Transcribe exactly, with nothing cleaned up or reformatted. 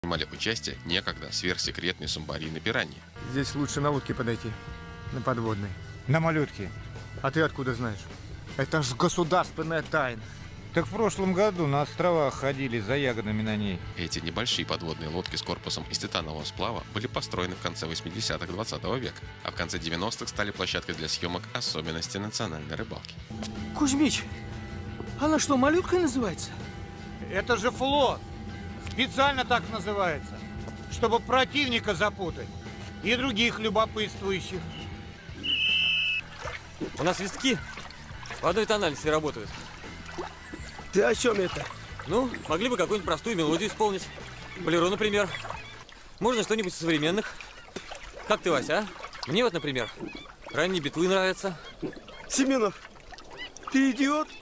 принимали участие некогда сверхсекретные субмарины «Пираньи». Здесь лучше на лодке подойти, на подводной. На малютке. А ты откуда знаешь? Это ж государственная тайна. Так в прошлом году на островах ходили за ягодами на ней. Эти небольшие подводные лодки с корпусом из титанового сплава были построены в конце восьмидесятых двадцатого века, а в конце девяностых стали площадкой для съемок особенностей национальной рыбалки. Кузьмич, она что, малюткой называется? Это же флот. Специально так называется, чтобы противника запутать и других любопытствующих. У нас свистки в одной тональности работают. Ты о чем это? Ну, могли бы какую-нибудь простую мелодию исполнить. Болеро, например. Можно что-нибудь из современных. Как ты, Вася, а? Мне вот, например, ранние битлы нравятся. Семенов, ты идиот?